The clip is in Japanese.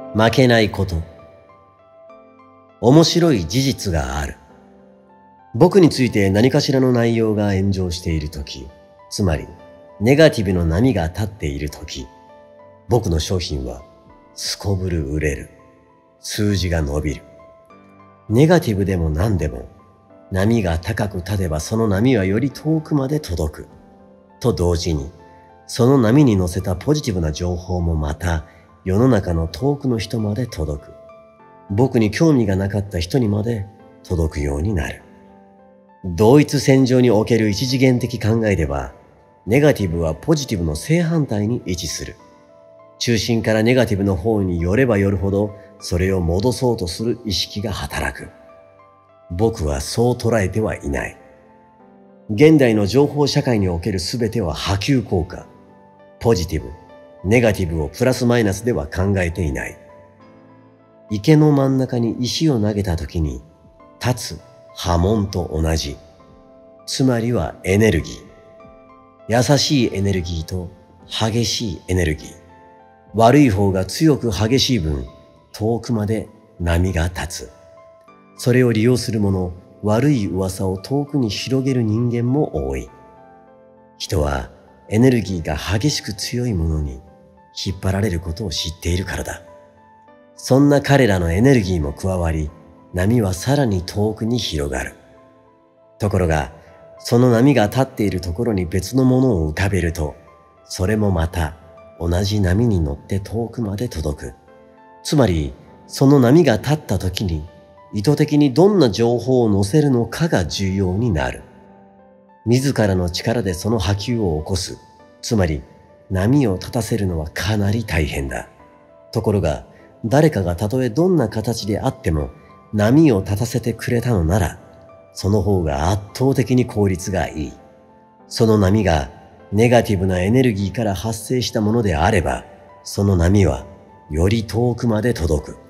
負けないこと。面白い事実がある。僕について何かしらの内容が炎上しているとき、つまりネガティブの波が立っているとき、僕の商品はすこぶる売れる。数字が伸びる。ネガティブでも何でも、波が高く立てばその波はより遠くまで届く。と同時に、その波に乗せたポジティブな情報もまた世の中の遠くの人まで届く。僕に興味がなかった人にまで届くようになる。同一線上における一次元的考えでは、ネガティブはポジティブの正反対に位置する。中心からネガティブの方に寄れば寄るほど、それを戻そうとする意識が働く。僕はそう捉えてはいない。現代の情報社会におけるすべては波及効果。ポジティブ、ネガティブをプラスマイナスでは考えていない。池の真ん中に石を投げたときに立つ波紋と同じ。つまりはエネルギー。優しいエネルギーと激しいエネルギー。悪い方が強く激しい分、遠くまで波が立つ。それを利用する者、悪い噂を遠くに広げる人間も多い。人はエネルギーが激しく強いものに引っ張られることを知っているからだ。そんな彼らのエネルギーも加わり、波はさらに遠くに広がる。ところが、その波が立っているところに別のものを浮かべると、それもまた同じ波に乗って遠くまで届く。つまり、その波が立った時に、意図的にどんな情報を載せるのかが重要になる。自らの力でその波及を起こす。つまり、波を立たせるのはかなり大変だ。ところが、誰かがたとえどんな形であっても、波を立たせてくれたのなら、その方が圧倒的に効率がいい。その波がネガティブなエネルギーから発生したものであれば、その波はより遠くまで届く。